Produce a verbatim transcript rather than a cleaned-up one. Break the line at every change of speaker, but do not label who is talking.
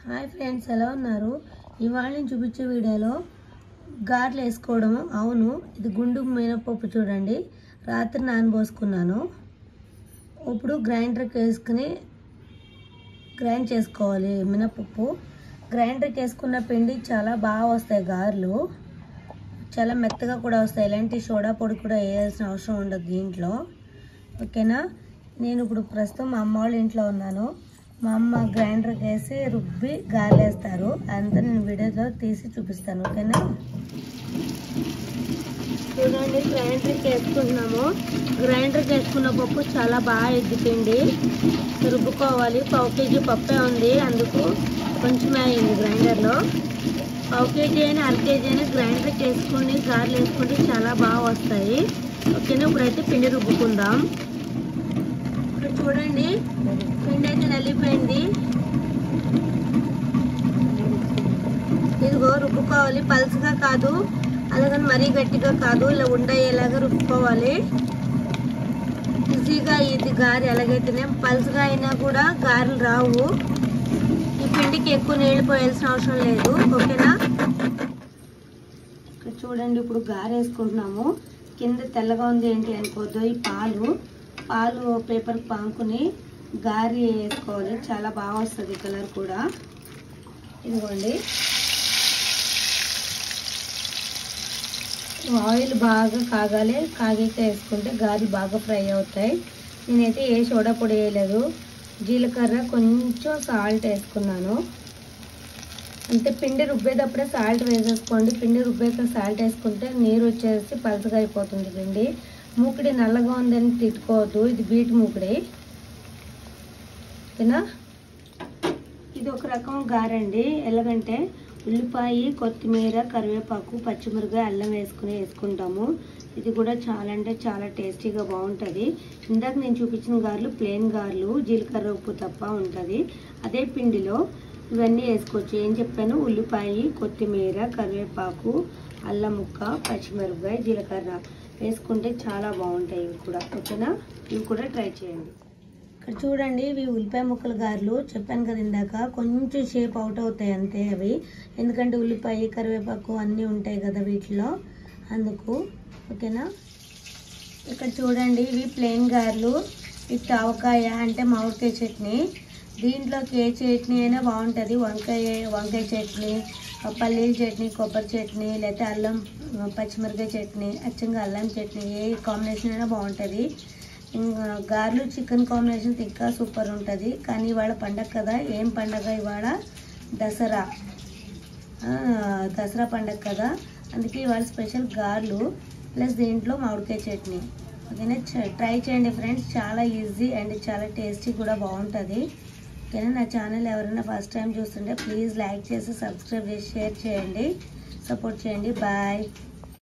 Hi friends, ఎలా ఉన్నారు? ఇవాళ నేను చూపించే వీడియోలో గారెలు వేసుకోవడం. అవును, ఇది గుండు మినపప్పు చూడండి, రాత్రి నానబోసుకున్నాను. ఇప్పుడు గ్రైండర్కి వేసుకుని గ్రైండ్ చేసుకోవాలి. మినపప్పు గ్రైండర్కి వేసుకున్న పిండి చాలా బాగా వస్తాయి గారెలు, చాలా మెత్తగా కూడా వస్తాయి. ఇలాంటి సోడా పొడి కూడా వేయాల్సిన అవసరం ఉండదు దీంట్లో. ఓకేనా? నేను ఇప్పుడు ప్రస్తుతం మా అమ్మ వాళ్ళ ఇంట్లో ఉన్నాను. మా అమ్మ గ్రైండర్కి వేసి రుబ్బి గాలేస్తారు, అంతా నేను వీడియోలో తీసి చూపిస్తాను. ఓకేనా? చూడండి, గ్రైండర్కి వేసుకుంటున్నాము. గ్రైండర్కి వేసుకున్న పప్పు చాలా బాగా ఎగ్గిపోయింది, రుబ్బుకోవాలి. పావు కేజీ పప్పే ఉంది, అందుకు కొంచెమే అయింది గ్రైండర్లో. పావు కేజీ అయినా అర కేజీ అయినా గ్రైండర్కి వేసుకుని గారెలు వేసుకుంటే చాలా బాగా వస్తాయి. ఓకేనా? ఇప్పుడైతే పిండి రుబ్బుకుందాం. ఇక్కడ చూడండి, పిండి అయితే నలిగిపోయింది. ఇదిగో రుబ్బుకోవాలి, పల్చగా కాదు, అలాగని మరీ గట్టిగా కాదు, ఇలా ఉండయ్యేలాగా రుబ్బుకోవాలి. ఈజీగా ఇది గారె. ఎలాగైతేనే పల్చగా అయినా కూడా గారెలు రావు. ఈ పిండికి ఎక్కువ నీళ్ళు పోయాల్సిన అవసరం లేదు. ఓకేనా? ఇక్కడ చూడండి, ఇప్పుడు గారె వేసుకుంటున్నాము. కింద తెల్లగా ఉంది ఏంటి అనుకోవద్దు, ఈ పాలు పాలు పేపర్ పాముకుని గారె వేసుకోవాలి, చాలా బాగా వస్తుంది కలర్ కూడా. ఇదిగోండి, ఆయిల్ బాగా కాగాలి, కాగాక వేసుకుంటే గారెలు బాగా ఫ్రై అవుతాయి. నేనైతే ఏ సోడా పొడి వేయలేదు, జీలకర్ర కొంచెం సాల్ట్ వేసుకున్నాను అంతే. పిండి రుబ్బేటప్పుడే సాల్ట్ వేసేసుకోండి. పిండి రుబ్బాక సాల్ట్ వేసుకుంటే నీరు వచ్చేసి పలచగా అయిపోతుంది పిండి. మూకిడి నల్లగా ఉందని తిట్టుకోవద్దు, ఇది బీట్ మూకిడి. ఓకేనా? ఇది ఒక రకం గారండి. ఎలాగంటే ఉల్లిపాయ, కొత్తిమీర, కరివేపాకు, పచ్చిమిరపకాయ, అల్లం వేసుకుని వేసుకుంటాము. ఇది కూడా చాలా అంటే చాలా టేస్టీగా బాగుంటుంది. ఇందాక నేను చూపించిన గారెలు ప్లెయిన్ గారెలు, జీలకర్ర ఉప్పు తప్ప ఉంటుంది. అదే పిండిలో ఇవన్నీ వేసుకోవచ్చు. ఏం చెప్పాను? ఉల్లిపాయ, కొత్తిమీర, కరివేపాకు, అల్లం ముక్క, పచ్చిమిరపకాయ, జీలకర్ర వేసుకుంటే చాలా బాగుంటాయి ఇవి కూడా. ఓకేనా? ఇవి కూడా ట్రై చేయండి. ఇక్కడ చూడండి, ఇవి ఉల్లిపాయ ముక్కల గారెలు. చెప్పాను కదా ఇందాక, కొంచెం షేప్ అవుట్ అవుతాయి అంతే అవి, ఎందుకంటే ఉల్లిపాయ, కరివేపాకు అన్నీ ఉంటాయి కదా వీటిలో, అందుకు. ఓకేనా? ఇక్కడ చూడండి, ఇవి ప్లెయిన్ గారెలు. ఇది ఆవకాయ అంటే మామిడికాయ చట్నీ. దీంట్లోకి ఏ చట్నీ అయినా బాగుంటుంది. వంకాయ వంకాయ చట్నీ, పల్లీల చట్నీ, కొబ్బరి చట్నీ, లేకపోతే అల్లం పచ్చిమిరపకాయ చట్నీ, అచ్చంగా అల్లం చట్నీ, ఏ కాంబినేషన్ అయినా బాగుంటుంది. ఇంకా గారెలు చికెన్ కాంబినేషన్ ఇంకా సూపర్ ఉంటుంది. కానీ ఇవాళ పండగ కదా. ఏం పండగ ఇవాళ? దసరా. దసరా పండగ కదా, అందుకే ఇవాళ స్పెషల్ గారెలు ప్లస్ దీంట్లో మామిడికాయ చట్నీ. ఓకేనా? ట్రై చేయండి ఫ్రెండ్స్, చాలా ఈజీ అండ్ చాలా టేస్టీ కూడా బాగుంటుంది. ఓకేనా? నా ఛానల్ ఎవరైనా ఫస్ట్ టైం చూస్తుంటే ప్లీజ్ లైక్ చేసి సబ్స్క్రైబ్ చేసి షేర్ చేయండి, సపోర్ట్ చేయండి. బాయ్.